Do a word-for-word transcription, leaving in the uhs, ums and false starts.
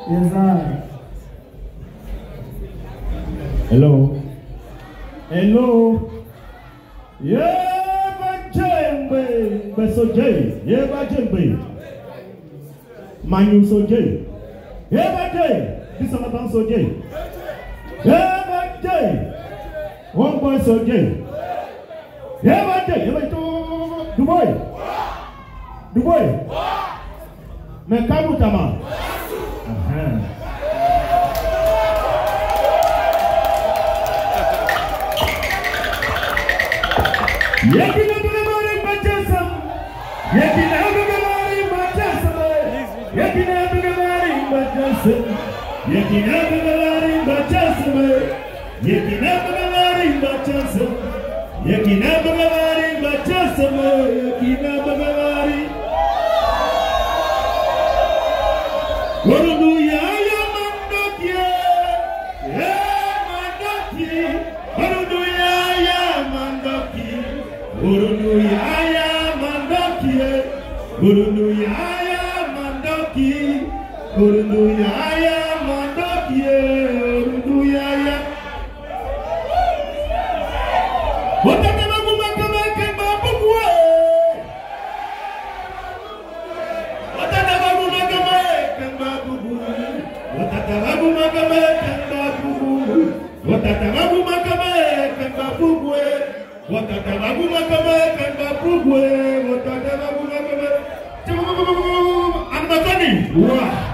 Yes, sir. Hello. Hello. Yeah, Bajembe. Besoje. Yeah, Bajembe. Manu Soje. Yeah, Baje. This is about Soje. Yeah, Baje. One boy Soje. Yeah, Baje. Yeah, Baje. Dubai. Dubai. Mekamu Tama. Uh-huh. Yekina bugamari bachasam, yekina bugamari bachasam, yekina bugamari bachasam, yekina bugamari bachasam, yekina bugamari bachasam, yekina bugamari bachasam, yekina bugamari. Guru ya ya mandokia, ya mandokia, guru ya ya mandokia. Guru Yaya Mandoki, Guru Yaya Mandoki, Guru Yaya Mandoki, Guru Yaya. What the Babu Makamaka Babuwe? What the Babu Makamaka Babuwe? What the Babu Makamaka Babuwe? What the Babu Makamaka Babuwe? Watatababu makamaka mbapugwe, watatababu makamaka. Anamakani. Wow.